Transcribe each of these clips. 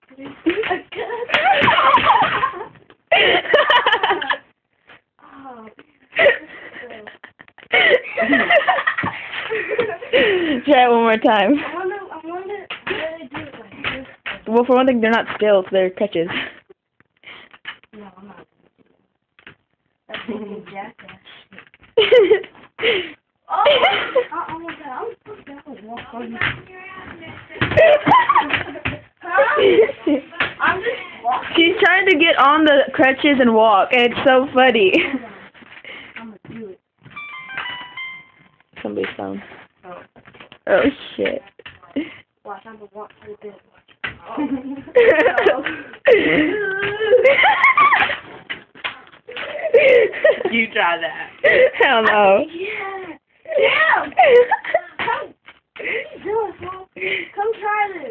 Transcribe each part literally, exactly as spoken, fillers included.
Try it one more time. I wonder, I wonder how they do it like this. Well, for one thing, they're not stilts, they're crutches. No, I'm not. That's fucking jackass. Oh! Oh my god, I'm supposed to walk on you. Huh? I'm just walking. She's trying to get on the crutches and walk, and it's so funny. I'm gonna do it. Somebody's phone. Oh. Oh, shit. Watch, I'm gonna walk through this. You try that. Hell no. Yeah. Yeah. Come. What are you doing, Mom? Come try this.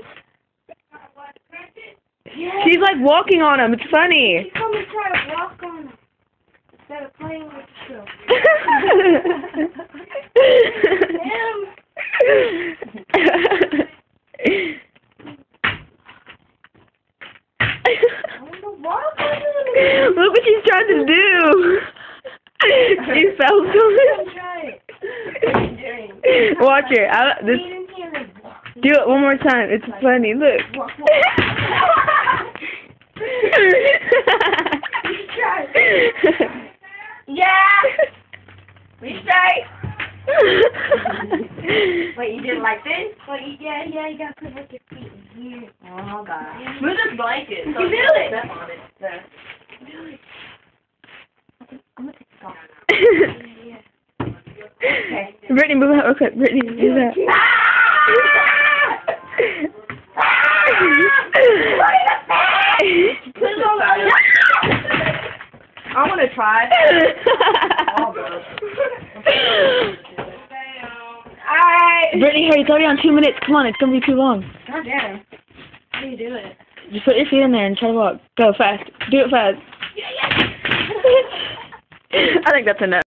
Yeah. She's like walking on them. It's funny. She's coming to try to walk on them instead of playing with yourself. Damn. Look what she's trying to do. She fell to it. Try it. Watch her. I, this, do it one more time. It's funny. Look. Yeah. Retry. Wait, you did it like this? Wait, yeah, yeah, you gotta put like your feet in here. Oh god. Move this blanket. You So can do you it. Step on it. There. Do it. I'm gonna take it off. Okay. Brittany, move out real quick. Brittany, do that. Put it on the other. I want to try. Oh, God. Alright. Brittany, hurry, it's already on two minutes. Come on, it's gonna be too long. God damn. How do you do it? Just put your feet in there and try to walk. Go fast. Do it fast. I think that's enough.